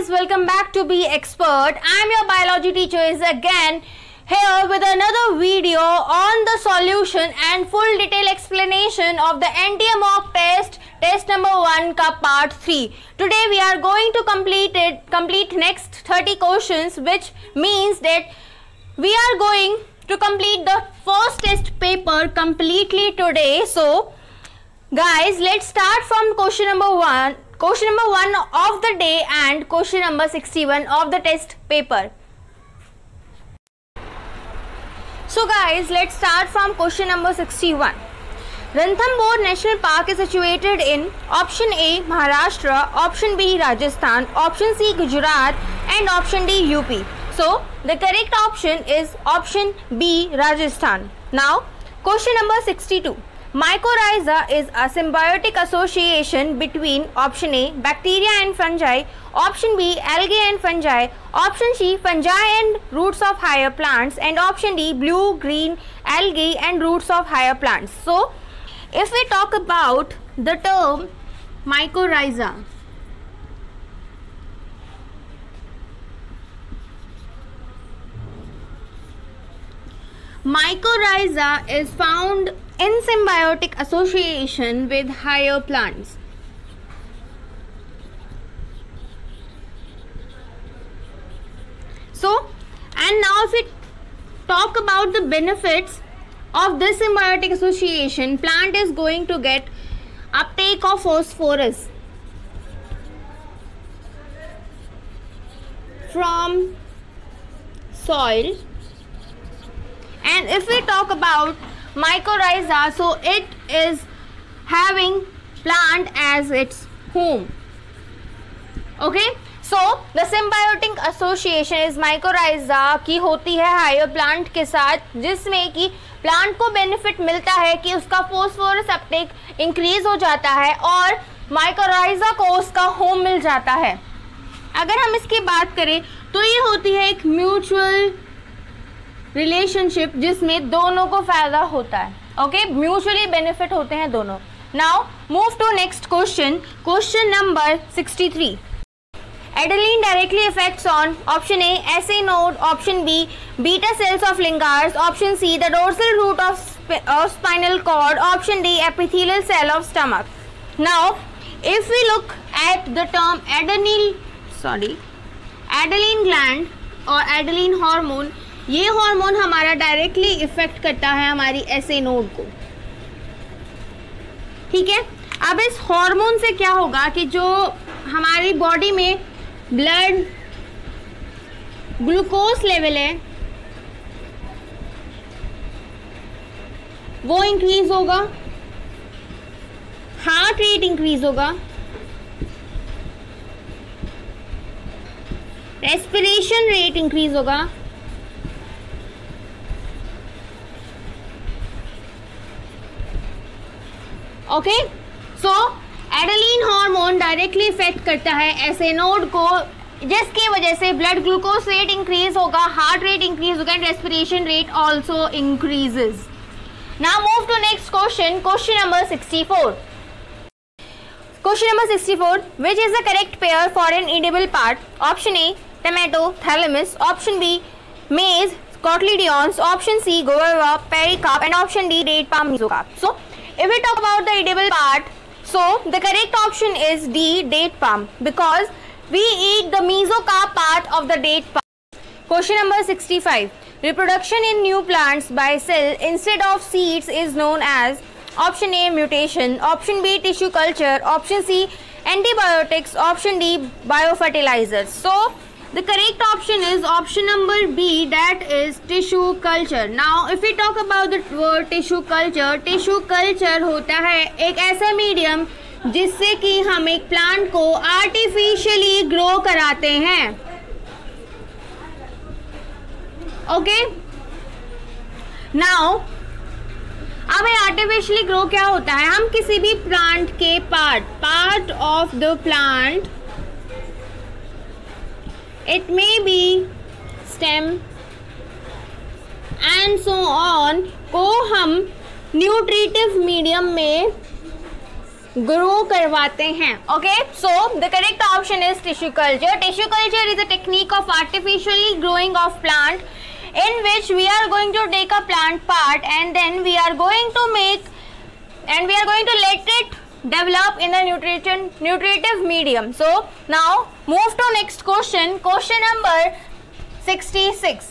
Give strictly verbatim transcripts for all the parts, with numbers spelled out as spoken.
guys, welcome back to Be Expert. I'm your biology teacher is again here with another video on the solution and full detail explanation of the N T A mock test, test number one ka part three. Today we are going to complete it, complete next thirty questions, which means that we are going to complete the first test paper completely today. So guys, let's start from question number one. Question number one of the day and question number sixty-one of the test paper. So guys, let's start from question number sixty-one. Ranthambore National Park is situated in option A Maharashtra, option B Rajasthan, option C Gujarat and option D U P. So the correct option is option B Rajasthan. Now question number sixty-two. Mycorrhiza is a symbiotic association between option A bacteria and fungi, option B algae and fungi, option C fungi and roots of higher plants, and option D blue green algae and roots of higher plants. So if we talk about the term mycorrhiza, mycorrhiza is found in symbiotic association with higher plants. So, and now if we talk about the benefits of this symbiotic association, plant is going to get uptake of phosphorus from soil. And if we talk about mycorrhiza, so it is having plant as its home. Okay, so the symbiotic association is mycorrhiza की होती है higher plant के साथ, जिसमें कि plant को benefit मिलता है कि उसका फोस्फोरस अपटेक इंक्रीज हो जाता है और माइकोराइजा को उसका होम मिल जाता है. अगर हम इसकी बात करें तो ये होती है एक म्यूचुअल रिलेशनशिप जिसमें दोनों को फायदा होता है. ओके, म्यूचुअली बेनिफिट होते हैं दोनों. Now move to next question. Question number sixty three. Adrenaline directly effects on option A SA node, option B beta cells of Langerhans, option C the dorsal root of spinal cord, option D epithelial cell of stomach. Now if we look at the term adrenal sorry adrenaline gland और adrenaline hormone, ये hormone हमारा directly effect करता है हमारी एसे node को. ठीक है, अब इस हार्मोन से क्या होगा कि जो हमारी बॉडी में ब्लड ग्लूकोज लेवल है वो इंक्रीज होगा, हार्ट रेट इंक्रीज होगा, रेस्पिरेशन रेट इंक्रीज होगा, okay. So adrenaline hormone directly effect करता है एसे नोड को, जिसकी वजह से ब्लड ग्लूकोज रेट इंक्रीज होगा, हार्ट रेट इंक्रीज होगा and respiration rate also increases. Now move to next question. Question number sixty four. Question number sixty four. Which is the correct pair for an edible part? Option A tomato thalamus, option B maize cotyledons, option C guava pericarp and option D date palm mesocarp. So if we talk about the edible part, so the correct option is D date palm, because we eat the mesocarp part of the date palm. Question number sixty-five. Reproduction in new plants by cell instead of seeds is known as option A mutation, option B tissue culture, option C antibiotics, option D biofertilizers. So the correct option is option number B, that is tissue culture. Now if we talk about the word tissue culture, tissue culture होता है एक ऐसा medium जिससे कि हम एक plant को artificially grow कराते हैं. ओके, नाउ अब आर्टिफिशियली ग्रो क्या होता है? हम किसी भी प्लांट के part part of the plant, it may be stem and so on, को हम न्यूट्रिटिव मीडियम में ग्रो करवाते हैं. Okay, so the correct option is tissue culture. Tissue culture is a technique of artificially growing of plant in which we are going to take a plant part and then we are going to make and we are going to let it develop in the nutrition nutritive medium. So now move to next question. Question number sixty-six.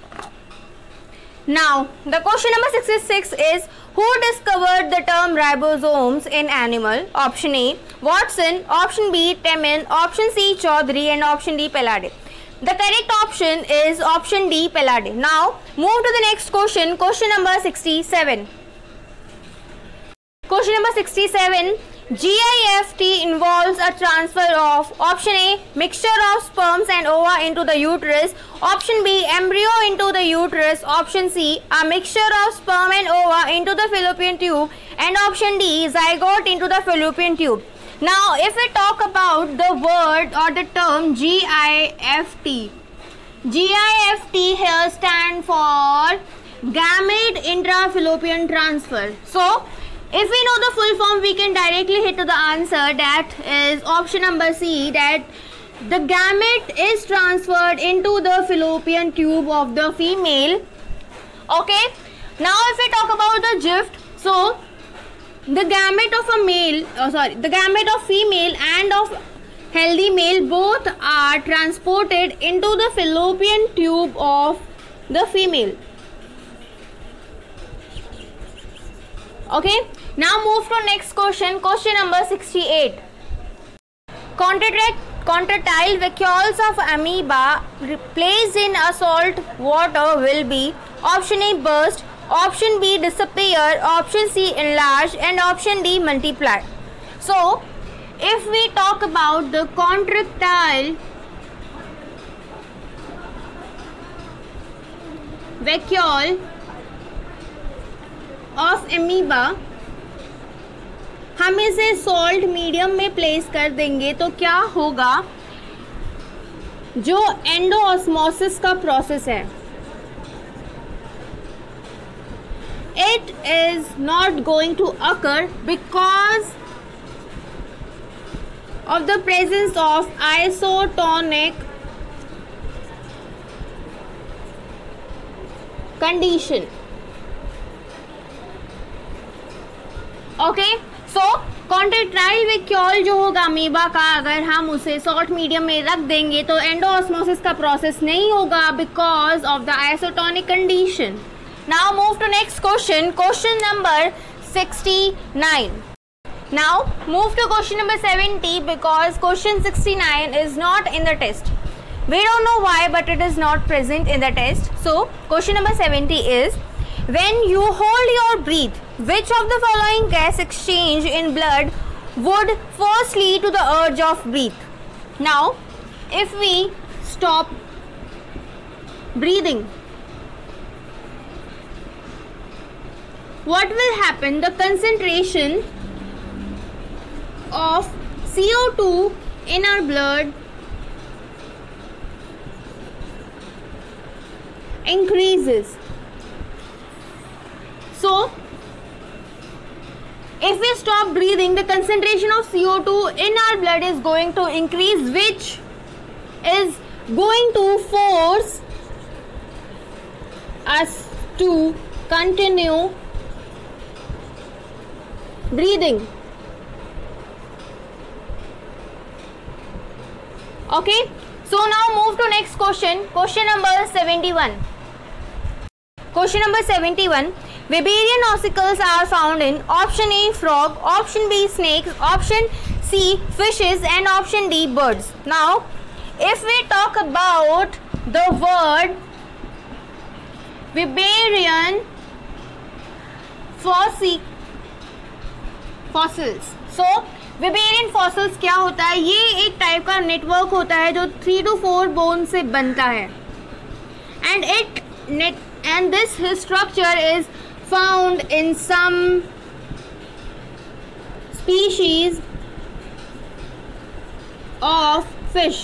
Now the question number sixty-six is, who discovered the term ribosomes in animal? Option A Watson, option B Temin, option C Chaudhary and option D Pellade. The correct option is option D Pellade. Now move to the next question. Question number sixty-seven. Question number sixty-seven. G I F T involves a transfer of option A mixture of sperms and ova into the uterus, option B embryo into the uterus, option C a mixture of sperm and ova into the fallopian tube, and option D zygote into the fallopian tube. Now if we talk about the word or the term G I F T, G I F T here stand for gamete intrafallopian transfer. So if we know the full form, we can directly hit to the answer, that is option number C, that the gamete is transferred into the fallopian tube of the female. Okay, now if we talk about the gift, so the gamete of a male, oh sorry, the gamete of female and of healthy male both are transported into the fallopian tube of the female. Okay, now move to next question. Question number sixty-eight. Contract contractile vacuoles of amoeba placed in a salt water will be option A burst, option B disappear, option C enlarge and option D multiply. So if we talk about the contractile vacuole of amoeba, हम इसे salt medium में place कर देंगे तो क्या होगा, जो endosmosis का प्रोसेस है, it is not going to occur because of the presence of isotonic condition. Okay, so contractile vacuole जो होगा अमीबा का, अगर हम उसे सॉल्ट मीडियम में रख देंगे तो एंडोऑस्मोसिस का प्रोसेस नहीं होगा because of the isotonic condition. Now move to next question. Question number sixty-nine. Now move to question number seventy because question sixty-nine is not in the test. We don't know why, but it is not present in the test. So question number seventy is, when you hold your breath, which of the following gas exchange in blood would first lead to the urge of breath? Now if we stop breathing, what will happen? The concentration of C O two in our blood increases. So if we stop breathing, the concentration of C O two in our blood is going to increase, which is going to force us to continue breathing. Okay, so now move to next question. Question number seventy-one. Question number seventy-one. Vibarian ossicles are found in option A frog, option B snakes, option C fishes and option D birds. Now if we talk about the word Vibarian fossi fossils, so Weberian fossils क्या होता है? ये एक type का network होता है जो three to four bone से बनता है and it net and this structure is found in some species of fish.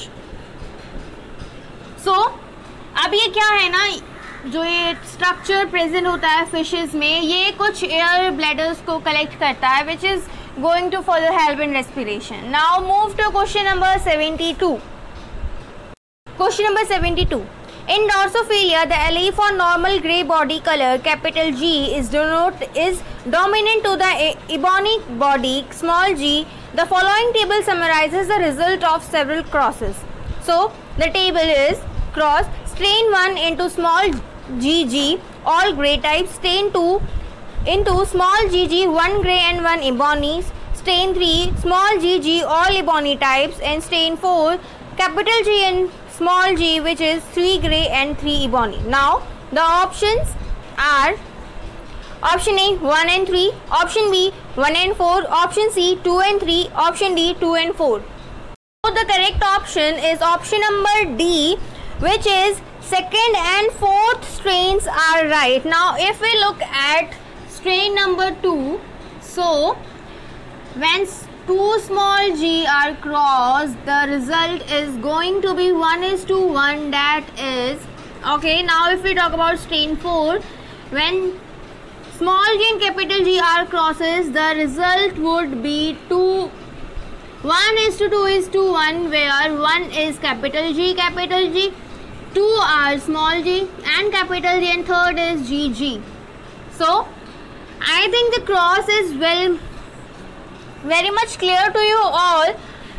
सो अब ये क्या है ना, जो ये स्ट्रक्चर प्रेजेंट होता है फिशेस में, ये कुछ एयर ब्लैडर्स को कलेक्ट करता है which is going to further help in respiration. Now move to question number seventy-two. Question number seventy-two. In Drosophila, the allele for normal grey body color capital G is denote is dominant to the ebony body small g. The following table summarizes the result of several crosses. So the table is cross strain one into small gg all grey types, strain two into small gg one grey and one ebony, strain three small gg all ebony types, and strain four capital G and small g which is three grey and three ebony. Now the options are option A one and three, option B one and four, option C two and three, option D two and four. So the correct option is option number D, which is second and fourth strains are right. Now if we look at strain number two, so when two small g are crossed, the result is going to be one is to one, that is okay. Now if we talk about strain four, when small g and capital G are crosses, the result would be two one is to two is to one, where one is capital G capital G, two are small g and capital G, and third is G G. So I think the cross is well very much clear to you all.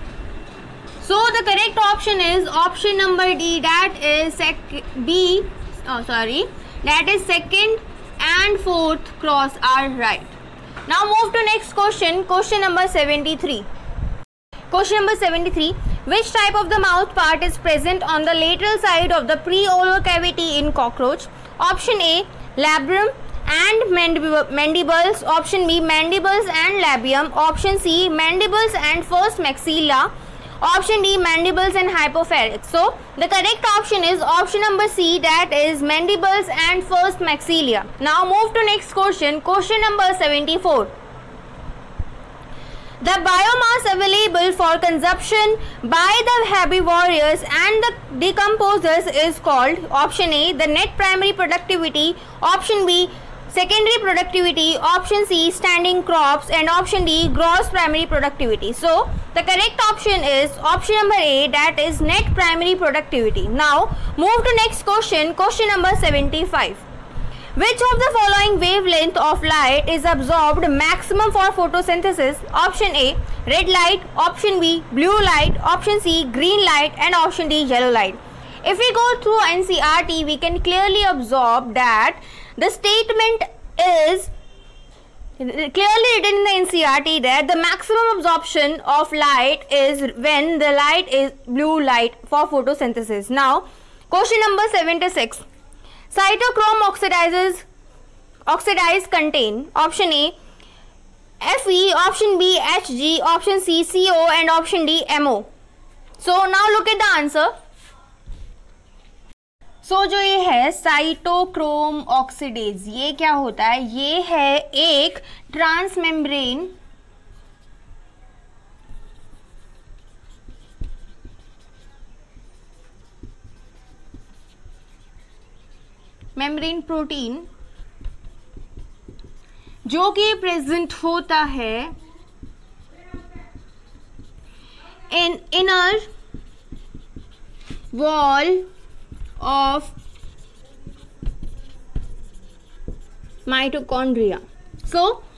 So the correct option is option number D, that is sec B oh sorry that is second and fourth cross are right. Now move to next question. Question number seventy-three. Question number seventy-three. Which type of the mouth part is present on the lateral side of the preolar cavity in cockroach? Option A labrum and mandibles, option B mandibles and labium, option C mandibles and first maxilla, option D mandibles and hypopharynx. So the correct option is option number C, that is mandibles and first maxilla. Now move to next question. Question number seventy-four. The biomass available for consumption by the herbivores and the decomposers is called option A the net primary productivity, option B secondary productivity, option C standing crops, and option D gross primary productivity. So the correct option is option number A, that is net primary productivity. Now move to next question. Question number seventy-five. Which of the following wavelength of light is absorbed maximum for photosynthesis? Option A red light, option B blue light, option C green light, and option D yellow light. If we go through N C E R T, we can clearly absorb that the statement is clearly written in the N C E R T that the maximum absorption of light is when the light is blue light for photosynthesis. Now question number seventy-six. Cytochrome oxidizes oxidize contain option A Fe, option B Hg, option C Co, and option D Mo. So now look at the answer. So so, जो ये है cytochrome oxidase, ये क्या होता है? ये है एक ट्रांसमेम्ब्रेन मेम्ब्रेन प्रोटीन जो कि प्रेजेंट होता है in inner wall of mitochondria. So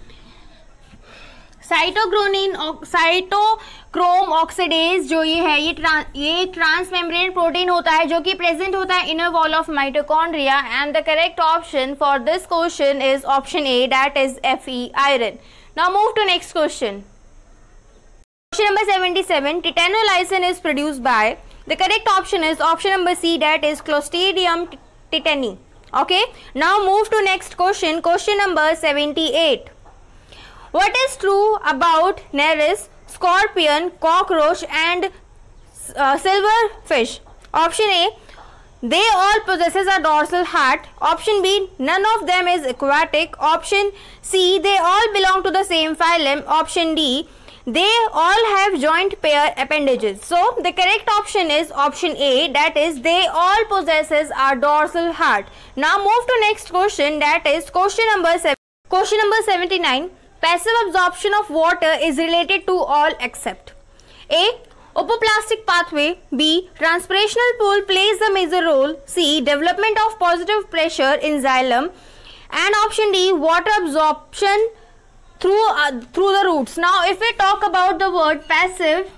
cytochrome cytochrome oxidase जो ये है ये ट्रां, ये ट्रांसमेम्ब्रेन प्रोटीन होता है जो कि प्रेजेंट होता है inner wall of mitochondria, and the correct option for this question is option A, that is Fe, iron. Now move to next question. Question number seventy-seven. Titanolysin is produced by, the correct option is option number C, that is Clostridium tetani. Okay, now move to next question. Question number seventy-eight. What is true about Nereis, scorpion, cockroach, and uh, silverfish? Option A, they all possesses a dorsal heart. Option B, none of them is aquatic. Option C, they all belong to the same phylum. Option D, they all have joint pair appendages. So the correct option is option A, that is they all possesses a dorsal heart. Now move to next question, that is question number seven. Question number seventy-nine. passive absorption of water is related to all except A. Opoplastic pathway. B. Transpirational pool plays a major role. C. Development of positive pressure in xylem. And option D. Water absorption through uh, through the roots. Now if we talk about the word passive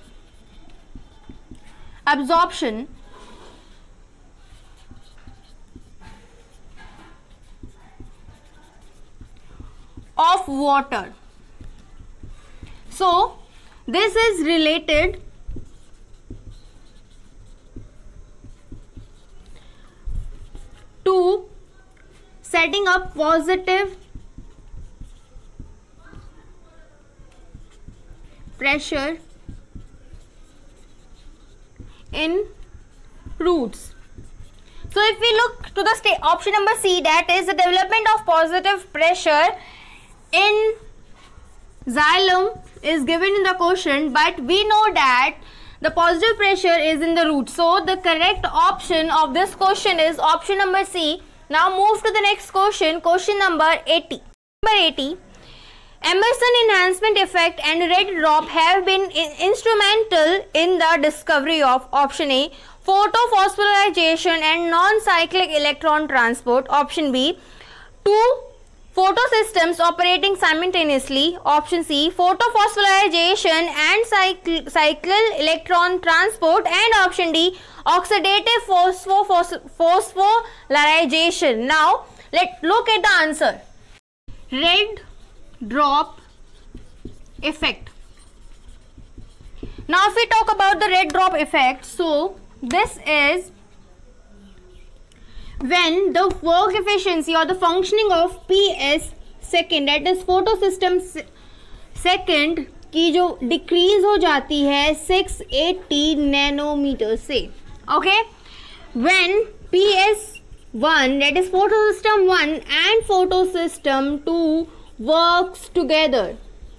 absorption, of water, so this is related to setting up positive pressure in roots. So if we look to the sta- option number C, that is the development of positive pressure in xylem is given in the question, but we know that the positive pressure is in the root. So the correct option of this question is option number C. Now move to the next question, question number eighty. Number eighty. Emerson enhancement effect and red drop have been in instrumental in the discovery of option A. Photophosphorization and non-cyclic electron transport. Option B. Two photosystems operating simultaneously. Option C. Photophosphorization and cycle, cyclic electron transport. And option D. Oxidative phospho, phosphorylation. Now let's look at the answer. Red drop effect. Now if we talk about the red drop effect, so this is when the work efficiency or the functioning of P S second, that is photosystem second की जो decrease हो जाती है six eighty nanometer से. Okay, when P S one, that is photosystem one and photosystem two works together.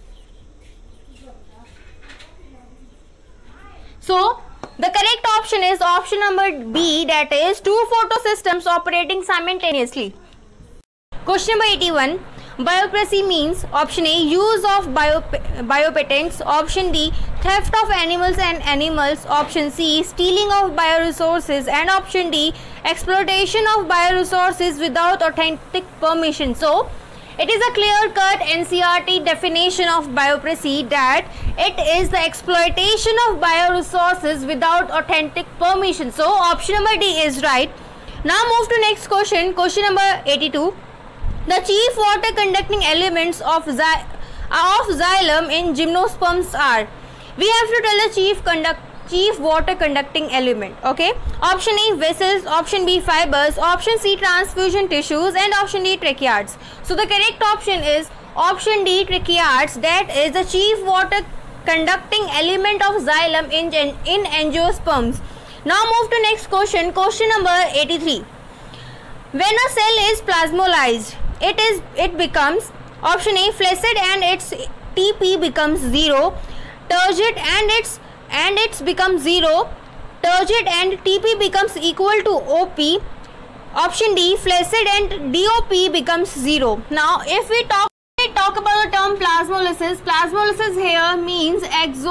So the correct option is option number B, that is two photosystems operating simultaneously. Question number eighty-one. Biopiracy means option A, use of bio, biopatents. Option D, theft of animals and animals. Option C, stealing of bioresources. And option D, exploitation of bioresources without authentic permission. So it is a clear-cut N C E R T definition of biopiracy that it is the exploitation of bioresources without authentic permission. So option number D is right. Now move to next question. Question number eighty-two. The chief water conducting elements of, xy of xylem in gymnosperms are. We have to tell the chief conduct chief water conducting element. Okay. Option A, vessels. Option B, fibers. Option C, transfusion tissues. And option D, tracheids. So the correct option is option D, tracheids. That is the chief water conducting element of xylem in, in angiosperms. Now move to next question. Question number eighty-three. When a cell is plasmolysed, it is it becomes option A, flaccid and its T P becomes zero, turgid and its and its becomes zero, turgid and T P becomes equal to O P. Option D, flaccid and D O P becomes zero. Now if we talk we talk about the term plasmolysis, plasmolysis here means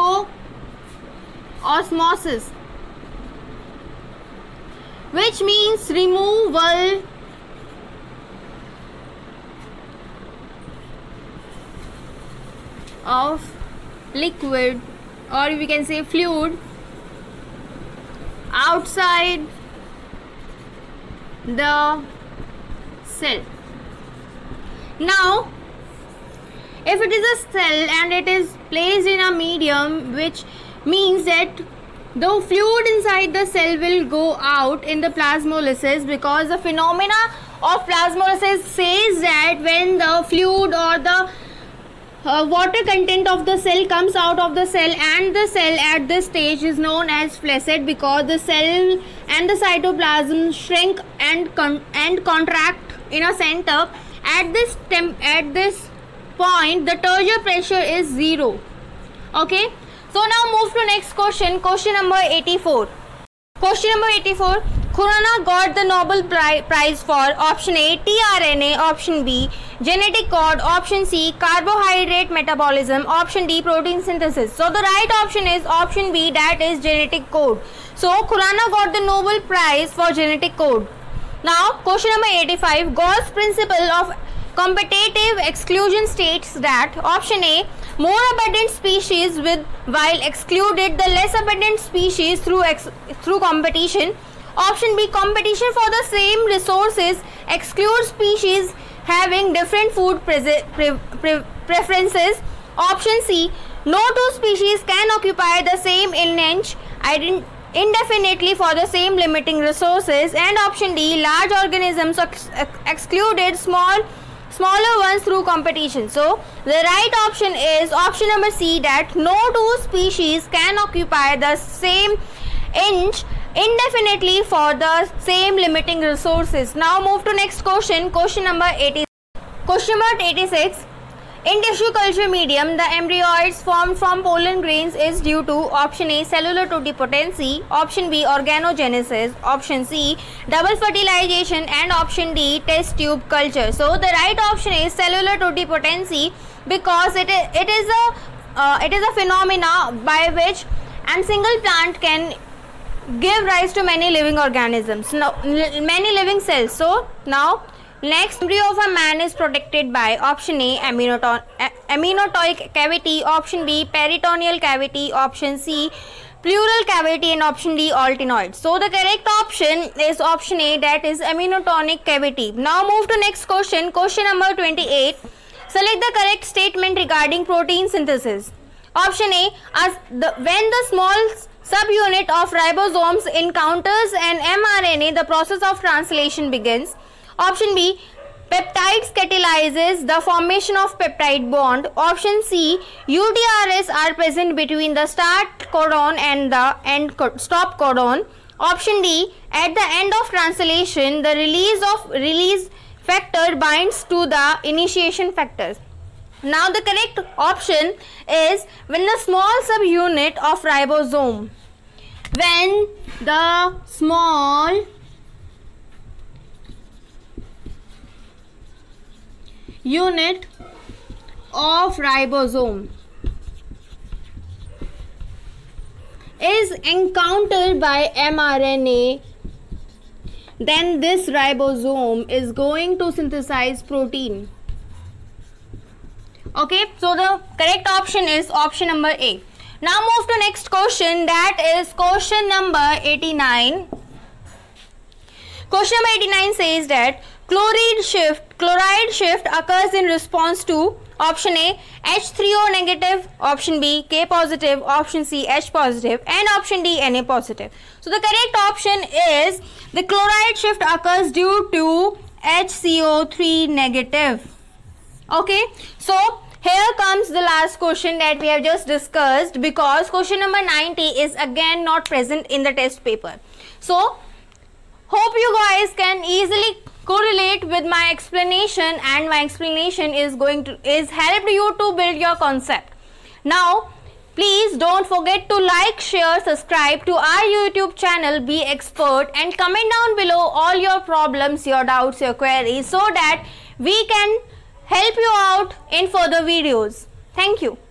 exoosmosis, which means removal of liquid, or we can say fluid, outside the cell. Now if it is a cell and it is placed in a medium, which means that the fluid inside the cell will go out in the plasmolysis, because the phenomena of plasmolysis says that when the fluid or the uh, water content of the cell comes out of the cell, and the cell at this stage is known as flaccid, because the cell and the cytoplasm shrink and con and contract in a center. At this temp at this point the turgid pressure is zero. Okay. So now move to next question. Question number eighty-four. Question number eighty-four. Khurana got the Nobel Prize for option A tRNA, option B genetic code, option C carbohydrate metabolism, option D protein synthesis. So the right option is option B, that is genetic code. So Khurana got the Nobel Prize for genetic code. Now question number eighty-five, Gauss principle of competitive exclusion states that option A, more abundant species with while excluded the less abundant species through ex, through competition. Option B, competition for the same resources excludes species having different food pre pre pre preferences. Option C, no two species can occupy the same niche indefinitely for the same limiting resources. And option D, large organisms ex excluded small smaller ones through competition. So the right option is option number C, that no two species can occupy the same niche indefinitely for the same limiting resources. Now move to next question, question number eighty. Question number eighty-six. In tissue culture medium, the embryoids formed from pollen grains is due to option A, cellular totipotency, option B, organogenesis, option C, double fertilization, and option D, test tube culture. So the right option is cellular totipotency, because it is, it is a uh, it is a phenomena by which a single plant can give rise to many living organisms, no, many living cells. So now next, embryo of a man is protected by option A, amniotic cavity, option B, peritoneal cavity, option C, pleural cavity, and option D, altinoid. So the correct option is option A, that is amniotic cavity. Now move to next question, question number twenty-eight. Select the correct statement regarding protein synthesis. Option A, as the when the small subunit of ribosomes encounters an mRNA, the process of translation begins. Option B, peptides catalyzes the formation of peptide bond. Option C, U T R S are present between the start codon and the end stop codon. Option D, at the end of translation, the release of release factor binds to the initiation factors. Now the correct option is when the small subunit of ribosome, when the small unit of ribosome is encountered by mRNA, then this ribosome is going to synthesize protein. Okay, so the correct option is option number A. Now move to next question, that is question number eighty-nine. Question number eighty-nine says that chloride shift, chloride shift occurs in response to option A, H three O negative, option B, K positive, option C, H positive, and option D, Na positive. So the correct option is the chloride shift occurs due to H C O three negative. Okay, so here comes the last question that we have just discussed, because question number ninety is again not present in the test paper. So hope you guys can easily correlate with my explanation, and my explanation is going to is helped you to build your concept. Now please don't forget to like, share, subscribe to our YouTube channel Be Expert, and comment down below all your problems, your doubts, your queries, so that we can help you out in further videos. Thank you.